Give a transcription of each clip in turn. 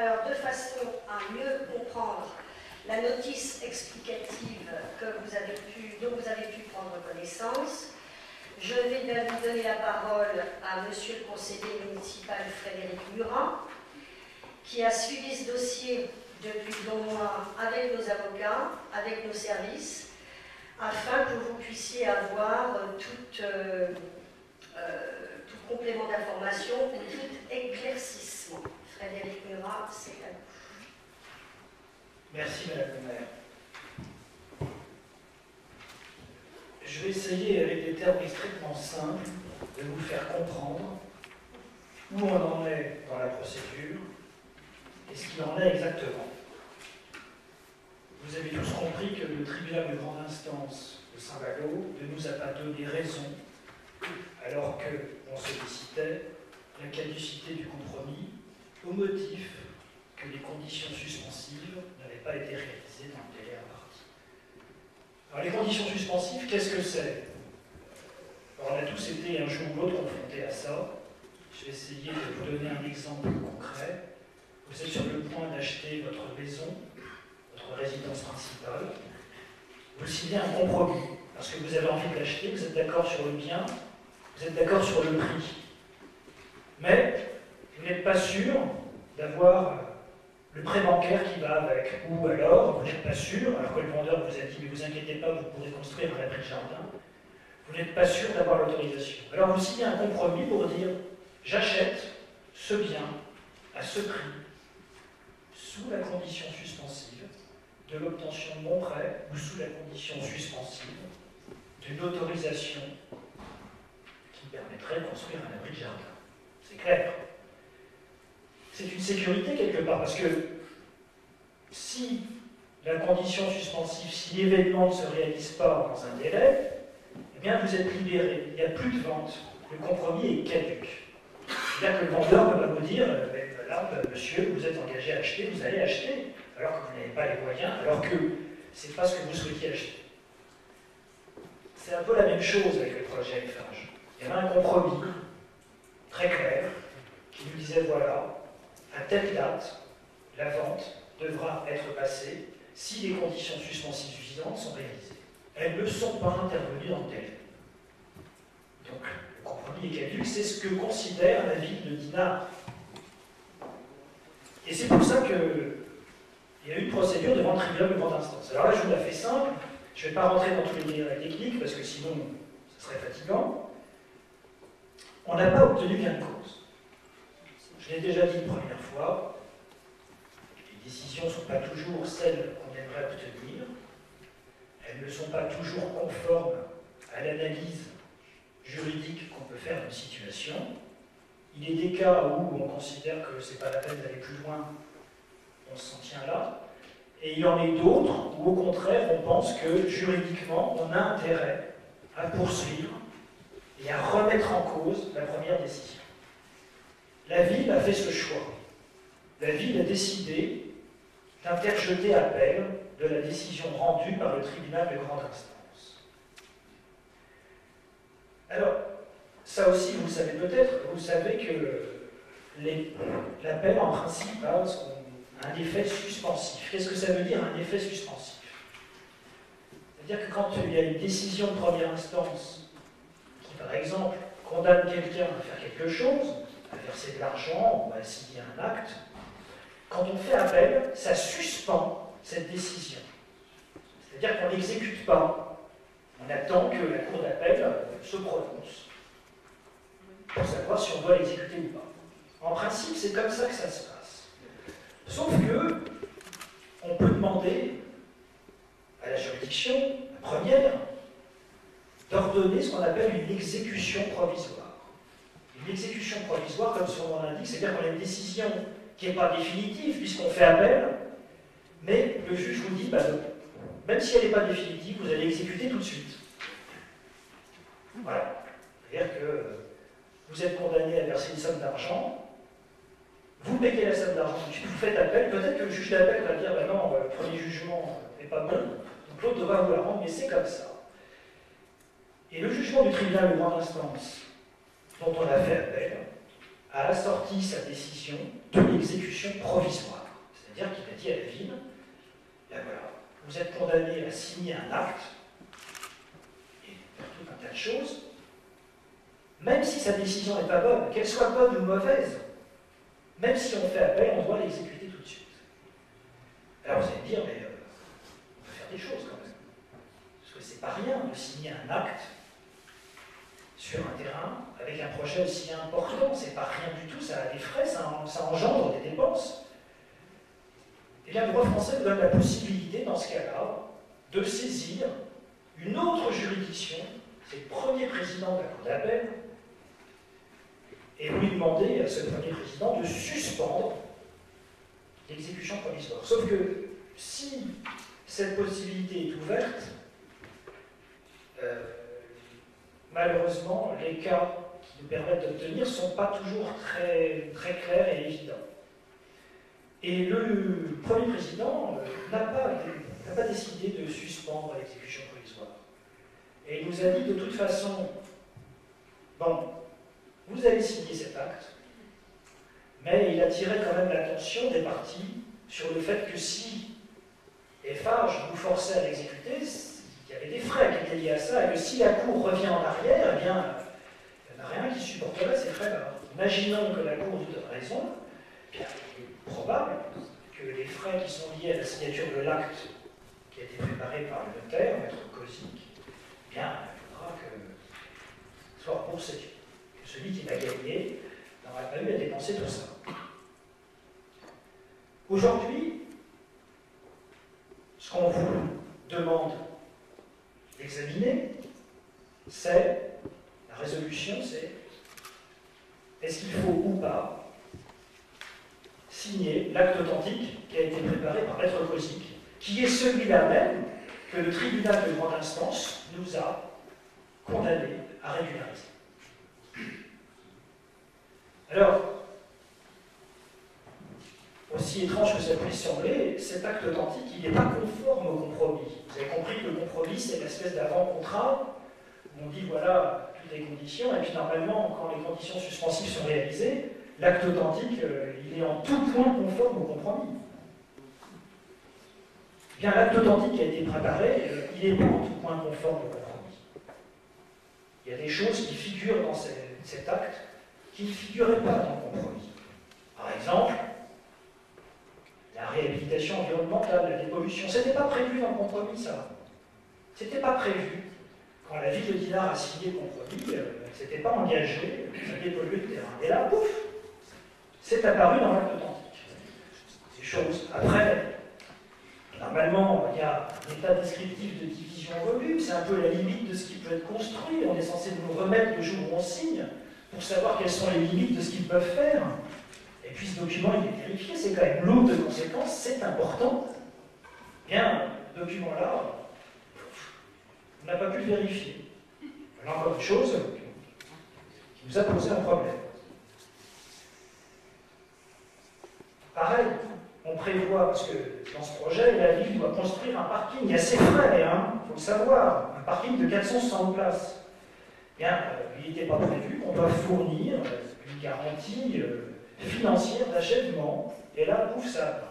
Alors, de façon à mieux comprendre la notice explicative dont vous avez pu prendre connaissance, je vais vous donner la parole à Monsieur le conseiller municipal Frédéric Murat, qui a suivi ce dossier depuis de longs mois avec nos avocats, avec nos services, afin que vous puissiez avoir tout complément d'information ou tout éclaircissement. Frédéric Murat, c'est à vous. Merci Madame le maire. Je vais essayer, avec des termes extrêmement simples, de vous faire comprendre où on en est dans la procédure et ce qu'il en est exactement. Vous avez tous compris que le tribunal de grande instance de Saint-Valo ne nous a pas donné raison, alors qu'on sollicitait la caducité du compromis au motif que les conditions suspensives n'avaient pas été réalisées dans le délai imparti. Alors les conditions suspensives, qu'est-ce que c'est? Alors, on a tous été un jour ou l'autre confrontés à ça. Je vais essayer de vous donner un exemple concret. Vous êtes sur le point d'acheter votre maison, votre résidence principale. Vous signez un compromis, parce que vous avez envie de l'acheter, vous êtes d'accord sur le bien, vous êtes d'accord sur le prix. Mais vous n'êtes pas sûr d'avoir le prêt bancaire qui va avec. Ou alors, vous n'êtes pas sûr, alors que le vendeur vous a dit, mais vous inquiétez pas, vous pourrez construire un abri de jardin, vous n'êtes pas sûr d'avoir l'autorisation. Alors vous signez un compromis pour dire, j'achète ce bien à ce prix, sous la condition suspensive de l'obtention de mon prêt, ou sous la condition suspensive d'une autorisation qui permettrait de construire un abri de jardin. C'est clair. C'est une sécurité quelque part, parce que si la condition suspensive, si l'événement ne se réalise pas dans un délai, eh bien vous êtes libéré, il n'y a plus de vente, le compromis est caduc. C'est-à-dire que le vendeur peut pas vous dire, voilà, monsieur, vous êtes engagé à acheter, vous allez acheter, alors que vous n'avez pas les moyens, alors que ce n'est pas ce que vous souhaitiez acheter. C'est un peu la même chose avec le projet Eiffage. Il y avait un compromis très clair qui nous disait, voilà, à telle date, la vente devra être passée si les conditions suspensives suffisantes sont réalisées. Elles ne sont pas intervenues dans le délai. Donc, le compromis est caduc, c'est ce que considère la ville de Dinard. Et c'est pour ça qu'il y a eu une procédure devant le tribunal de grande instance. Alors là, je vous la fais simple, je ne vais pas rentrer dans tous les détails techniques, parce que sinon, ce serait fatigant. On n'a pas obtenu gain de cause. Je l'ai déjà dit une première fois, les décisions ne sont pas toujours celles qu'on aimerait obtenir, elles ne sont pas toujours conformes à l'analyse juridique qu'on peut faire d'une situation. Il est des cas où on considère que ce n'est pas la peine d'aller plus loin, on s'en tient là, et il y en a d'autres où au contraire on pense que juridiquement on a intérêt à poursuivre et à remettre en cause la première décision. La ville a fait ce choix. La ville a décidé d'interjeter appel de la décision rendue par le tribunal de grande instance. Alors, ça aussi, vous le savez peut-être, vous savez que l'appel, en principe, a un effet suspensif. Qu'est-ce que ça veut dire, un effet suspensif? C'est-à-dire que quand il y a une décision de première instance qui, par exemple, condamne quelqu'un à faire quelque chose, à verser de l'argent ou à signer un acte, quand on fait appel, ça suspend cette décision. C'est-à-dire qu'on n'exécute pas. On attend que la cour d'appel se prononce pour savoir si on doit l'exécuter ou pas. En principe, c'est comme ça que ça se passe. Sauf que on peut demander à la juridiction, la première, d'ordonner ce qu'on appelle une exécution provisoire. Une exécution provisoire, comme son nom l'indique, c'est-à-dire qu'on a une décision qui n'est pas définitive, puisqu'on fait appel, mais le juge vous dit, même si elle n'est pas définitive, vous allez exécuter tout de suite. Voilà. C'est-à-dire que vous êtes condamné à verser une somme d'argent, vous payez la somme d'argent, vous faites appel, peut-être que le juge d'appel va dire, non, le premier jugement n'est pas bon, donc l'autre devra vous la rendre, mais c'est comme ça. Et le jugement du tribunal de grande instance, dont on a fait appel, a assorti sa décision de l'exécution provisoire. C'est-à-dire qu'il a dit à la ville, ben voilà, vous êtes condamné à signer un acte, et faire tout un tas de choses, même si sa décision n'est pas bonne, qu'elle soit bonne ou mauvaise, même si on fait appel, on doit l'exécuter tout de suite. Alors vous allez me dire, mais on peut faire des choses quand même. Parce que c'est pas rien de signer un acte sur un terrain avec un projet aussi important. C'est pas rien du tout, ça a des frais, ça engendre des dépenses. Et bien le droit français nous donne la possibilité, dans ce cas-là, de saisir une autre juridiction, c'est le premier président de la Cour d'appel, et vous lui demandez à ce premier président de suspendre l'exécution provisoire. Sauf que si cette possibilité est ouverte, malheureusement, les cas qui nous permettent d'obtenir ne sont pas toujours très clairs et évidents. Et le premier président n'a pas décidé de suspendre l'exécution provisoire. Et il nous a dit de toute façon, bon, vous avez signé cet acte, mais il attirait quand même l'attention des parties sur le fait que si Eiffage vous forçait à l'exécuter, il y avait des frais qui étaient liés à ça, et que si la Cour revient en arrière, eh bien, il n'y en a rien qui supporterait ces frais-là. Imaginons que la Cour nous donne raison, bien, il est probable que les frais qui sont liés à la signature de l'acte qui a été préparé par le notaire, maître Kozik, eh bien, il faudra que soit remboursé. Que celui qui l'a gagné n'aura pas eu à dépenser tout ça. Aujourd'hui, ce qu'on vous demande d'examiner, c'est, la résolution, c'est est-ce qu'il faut ou pas signer l'acte authentique qui a été préparé par maître Kozik, qui est celui-là même que le tribunal de grande instance nous a condamné à régulariser. Alors, aussi étrange que ça puisse sembler, cet acte authentique, il n'est pas conforme au compromis. Vous avez compris que le compromis, c'est l'espèce d'avant-contrat où on dit voilà toutes les conditions, et puis normalement, quand les conditions suspensives sont réalisées, l'acte authentique, il est en tout point conforme au compromis. Bien, l'acte authentique qui a été préparé, il n'est pas en tout point conforme au compromis. Il y a des choses qui figurent dans cet acte qui ne figuraient pas dans le compromis. Par exemple, la réhabilitation environnementale, la dépollution, ce n'était pas prévu dans le compromis, ça. Ce n'était pas prévu. Quand la ville de Dinard a signé le compromis, elle ne s'était pas engagée à dépolluer le terrain. Et là, pouf, c'est apparu dans l'acte authentique. Ces choses. Après, normalement, il y a un état descriptif de division volume, c'est un peu la limite de ce qui peut être construit. On est censé nous remettre le jour où on signe pour savoir quelles sont les limites de ce qu'ils peuvent faire. Et puis ce document, il est vérifié, c'est quand même lourd de conséquences, c'est important. Bien, ce document-là, on n'a pas pu le vérifier. Voilà encore une chose qui nous a posé un problème. Pareil, on prévoit, parce que dans ce projet, la ville doit construire un parking assez frais, hein, il faut le savoir, un parking de 460 places. Bien, il n'était pas prévu qu'on doit fournir une garantie financière d'achèvement, et là, pouf, ça apparaît.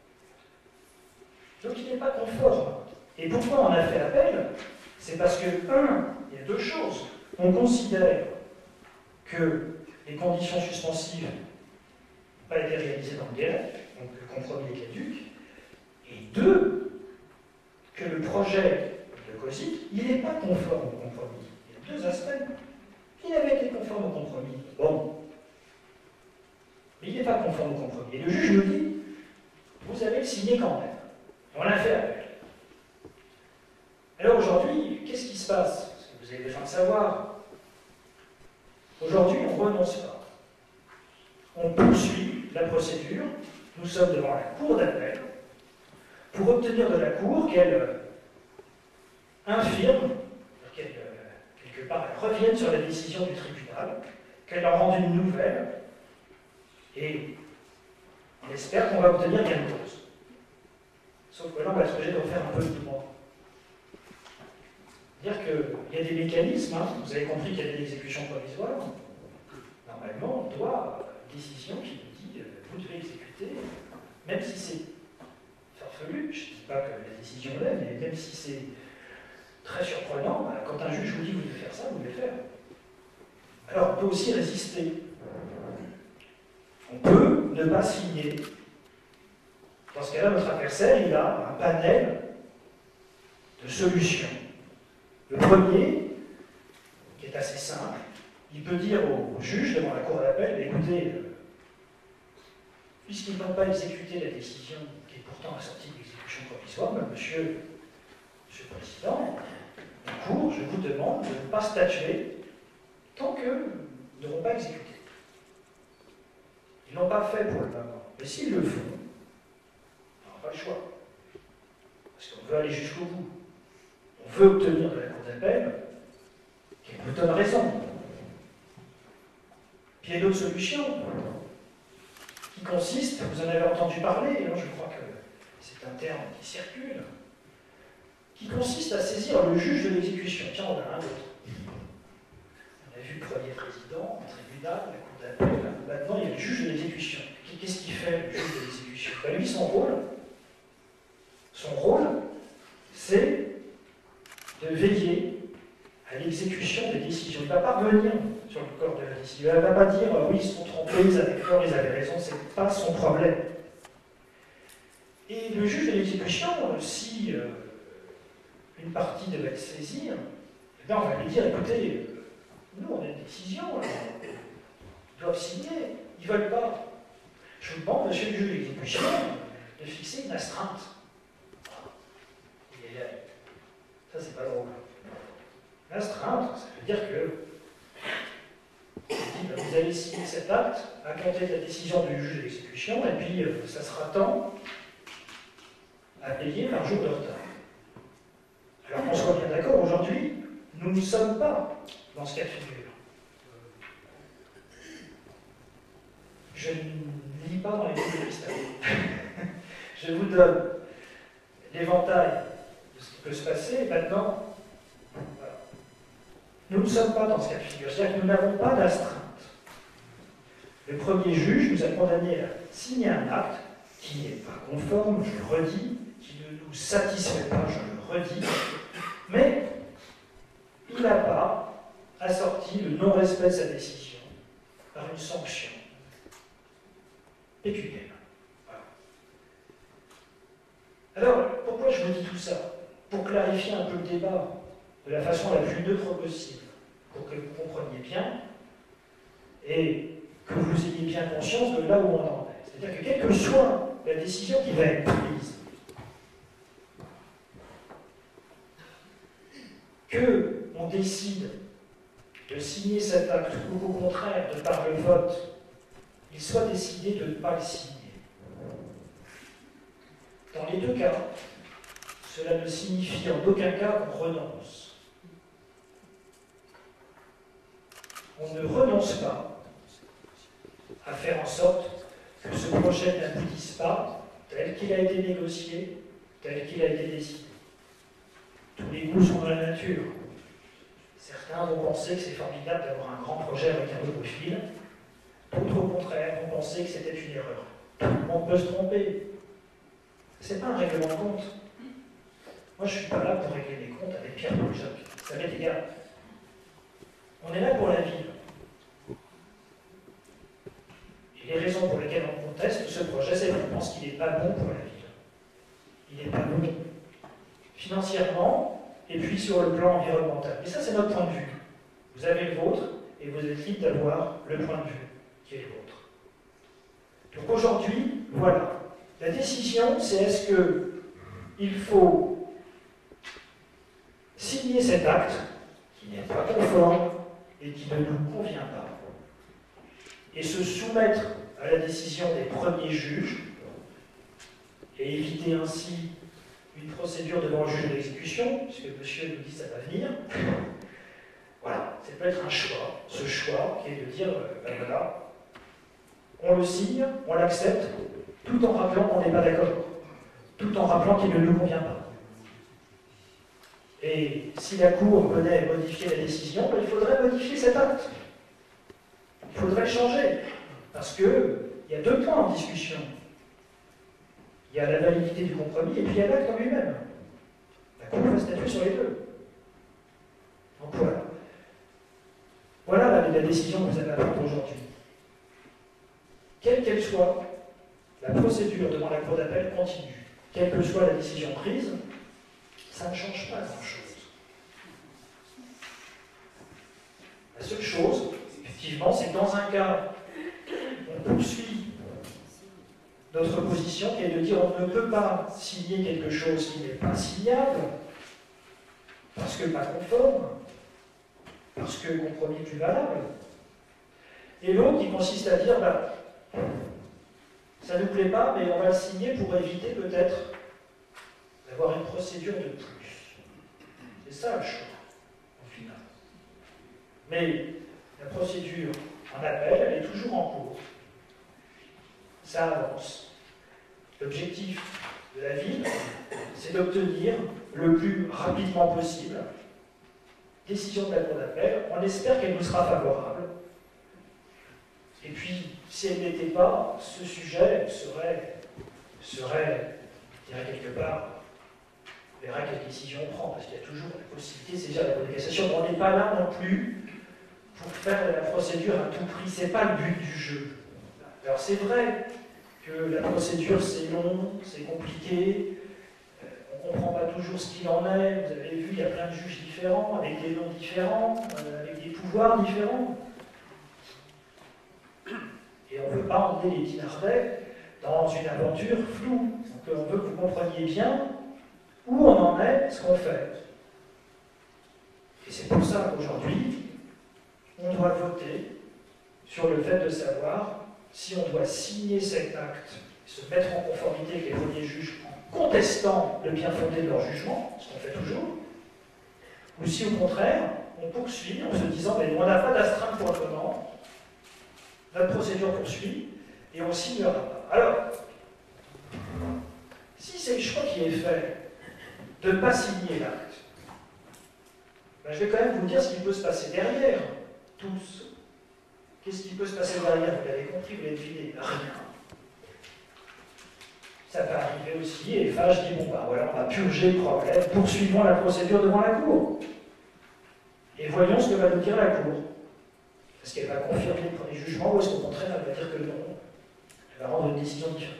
Donc il n'est pas conforme. Et pourquoi on a fait appel? C'est parce que, il y a deux choses. On considère que les conditions suspensives n'ont pas été réalisées dans le délai, donc le compromis est caduc, et deux, que le projet de Kozik, il n'est pas conforme au compromis. Il y a deux aspects. Il avait été conforme au compromis. Bon. Mais il n'est pas conforme au compromis. Et le juge nous dit, vous avez signé quand même. Et on a fait appel. Alors aujourd'hui, qu'est-ce qui se passe? Parce que vous avez besoin de savoir. Aujourd'hui, on ne renonce pas. On poursuit la procédure. Nous sommes devant la Cour d'appel pour obtenir de la Cour qu'elle infirme, qu'elle, quelque part, elle revienne sur la décision du tribunal, qu'elle en rende une nouvelle, et on espère qu'on va obtenir gain de cause. Sauf que là, on va être obligé de refaire un peu de droit. C'est-à-dire qu'il y a des mécanismes, hein, vous avez compris qu'il y a des exécutions provisoires. Normalement, on doit une décision qui nous dit vous devez exécuter, même si c'est farfelu, je ne dis pas que la décision l'est, mais même si c'est très surprenant, bah, quand un juge vous dit vous devez faire ça, vous devez le faire. Alors on peut aussi résister. On peut ne pas signer. Dans ce cas-là, notre adversaire, il a un panel de solutions. Le premier, qui est assez simple, il peut dire au juge devant la cour d'appel, écoutez, puisqu'ils n'ont pas exécuté la décision qui est pourtant assortie d'exécution provisoire, monsieur le Président, en cour, je vous demande de ne pas statuer tant qu'ils n'auront pas exécuté. Ils n'ont pas fait pour le moment. Mais s'ils le font, on n'aura pas le choix. Parce qu'on veut aller jusqu'au bout. On veut obtenir de la cour d'appel qu'elle nous donne raison. Puis il y a d'autres solutions qui consistent, vous en avez entendu parler, hein, je crois que c'est un terme qui circule, qui consiste à saisir le juge de l'exécution. Tiens, on a un autre. On a vu le premier président, le tribunal, la cour d'appel. Maintenant, il y a le juge de l'exécution. Qu'est-ce qu'il fait, le juge de l'exécution? Ben, lui, son rôle, c'est de veiller à l'exécution des décisions. Il ne va pas revenir sur le corps de la décision. Il ne va pas dire oui, ils se sont trompés, ils avaient tort, ils avaient raison. Ce n'est pas son problème. Et le juge de l'exécution, si une partie devait être saisie, eh bien, on va lui dire écoutez, nous, on a une décision, ils doivent signer, ils ne veulent pas. Je vous demande, monsieur le juge de l'exécution, de fixer une astreinte. Ça, c'est pas drôle. L'astreinte, ça veut dire que vous allez signer cet acte à compter de la décision du juge d'exécution, et puis ça sera temps à payer par jour de retard. Alors qu'on soit bien d'accord, aujourd'hui, nous ne sommes pas dans ce cas de figure. Je ne lis pas dans les livres de l'histoire. Je vous donne l'éventail de ce qui peut se passer, maintenant, voilà. Nous ne sommes pas dans ce cas de figure, c'est-à-dire que nous n'avons pas d'astreinte. Le premier juge nous a condamnés à signer un acte qui n'est pas conforme, je le redis, qui ne nous satisfait pas, je le redis, mais il n'a pas assorti le non-respect de sa décision par une sanction pécuniaire. Voilà. Alors, pourquoi je vous dis tout ça? Pour clarifier un peu le débat de la façon la plus neutre possible, pour que vous compreniez bien et que vous ayez bien conscience de là où on en est. C'est-à-dire que quelle que soit la décision qui va être prise, qu'on décide de signer cet acte ou au contraire, de par le vote, il soit décidé de ne pas le signer. Dans les deux cas, cela ne signifie en aucun cas qu'on renonce. On ne renonce pas à faire en sorte que ce projet n'aboutisse pas tel qu'il a été négocié, tel qu'il a été décidé. Tous les goûts sont dans la nature. Certains vont penser que c'est formidable d'avoir un grand projet avec un beau profil. D'autres, au contraire, vont penser que c'était une erreur. Tout le monde peut se tromper. Ce n'est pas un règlement de compte. Moi, je ne suis pas là pour régler les comptes avec Pierre Paul Jacques. Ça m'est égal. On est là pour la ville. Et les raisons pour lesquelles on conteste ce projet, c'est qu'on pense qu'il n'est pas bon pour la ville. Il n'est pas bon financièrement et puis sur le plan environnemental. Et ça, c'est notre point de vue. Vous avez le vôtre et vous êtes libre d'avoir le point de vue qui est le vôtre. Donc aujourd'hui, voilà. La décision, c'est est-ce qu'il faut signer cet acte qui n'est pas conforme et qui ne nous convient pas, et se soumettre à la décision des premiers juges, et éviter ainsi une procédure devant le juge de l'exécution, puisque monsieur nous dit ça va venir. Voilà, ça peut être un choix, ce choix qui est de dire, ben voilà, on le signe, on l'accepte, tout en rappelant qu'on n'est pas d'accord, tout en rappelant qu'il ne nous convient pas. Et si la Cour venait modifier la décision, ben, il faudrait modifier cet acte. Il faudrait le changer, parce que il y a deux points en discussion. Il y a la validité du compromis et puis il y a l'acte en lui-même. La Cour va statuer sur les deux. Donc voilà. Voilà la décision que vous avez à prendre aujourd'hui. Quelle qu'elle soit, la procédure devant la Cour d'appel continue. Quelle que soit la décision prise, ça ne change pas grand-chose. La seule chose, effectivement, c'est que dans un cas, on poursuit notre position qui est de dire on ne peut pas signer quelque chose qui n'est pas signable, parce que pas conforme, parce que le compromis est plus valable. Et l'autre qui consiste à dire, ça ne nous plaît pas, mais on va le signer pour éviter peut-être d'avoir une procédure de plus. C'est ça le choix, au final. Mais la procédure en appel, elle est toujours en cours. Ça avance. L'objectif de la ville, c'est d'obtenir le plus rapidement possible décision de la Cour d'appel. On espère qu'elle nous sera favorable. Et puis, si elle n'était pas, ce sujet serait, je dirais quelque part, on verra quelle décision on prend, parce qu'il y a toujours la possibilité de saisir la Cour de cassation. On n'est pas là non plus pour faire de la procédure à tout prix. Ce n'est pas le but du jeu. Alors c'est vrai que la procédure c'est long, c'est compliqué, on ne comprend pas toujours ce qu'il en est. Vous avez vu, il y a plein de juges différents, avec des noms différents, avec des pouvoirs différents. Et on ne veut pas emmener les Dinardais dans une aventure floue. Donc on veut que vous compreniez bien où on en est, ce qu'on fait. Et c'est pour ça qu'aujourd'hui, on doit voter sur le fait de savoir si on doit signer cet acte, se mettre en conformité avec les premiers juges en contestant le bien fondé de leur jugement, ce qu'on fait toujours, ou si au contraire, on poursuit en se disant mais on n'a pas d'astreinte pour le moment, notre procédure poursuit, et on ne signera pas. Alors, si c'est le choix qui est fait de ne pas signer l'acte, je vais quand même vous dire ce qui peut se passer derrière, tous. Qu'est-ce qui peut se passer derrière? Vous l'avez compris, vous l'avez deviné, rien. Ça peut arriver aussi, et FH dit, bon voilà, on va purger le problème, poursuivons la procédure devant la Cour. Et voyons ce que va nous dire la Cour. Est-ce qu'elle va confirmer le premier jugement, ou est-ce qu'au contraire, elle va dire que non, elle va rendre une décision différente.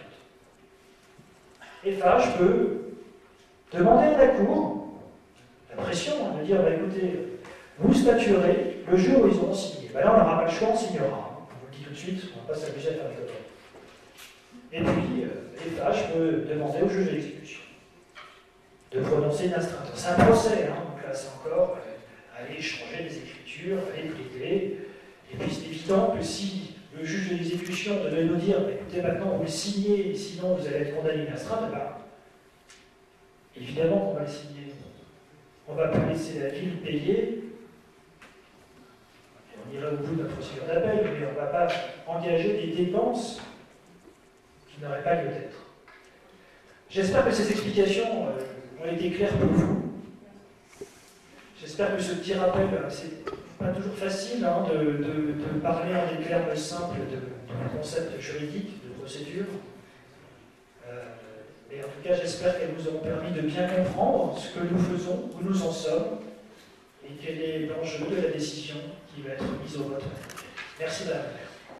FH peut demander à la Cour, la pression, de dire, écoutez, vous statuerez le jour où ils auront signé. Là, on n'aura pas le choix, on signera. Je vous le dis tout de suite, on ne va pas s'amuser à faire des copains. Et puis, FH peut demander au juge d'exécution de prononcer une astreinte. C'est un procès, donc là, c'est encore aller changer les écritures, aller plaider. Et puis, c'est évident que si le juge de l'exécution devait nous dire écoutez, maintenant, vous le signez, sinon vous allez être condamné à une astreinte, évidemment qu'on va le signer. On ne va pas laisser la ville payer. On ira au bout de la procédure d'appel, mais on ne va pas engager des dépenses qui n'auraient pas lieu d'être. J'espère que ces explications ont été claires pour vous. J'espère que ce petit rappel, c'est pas toujours facile de parler en des termes simples de concepts juridiques, de procédures. Mais en tout cas, j'espère qu'elles vous auront permis de bien comprendre ce que nous faisons, où nous en sommes, et quel est l'enjeu de la décision qui va être mise au vote. Merci madame.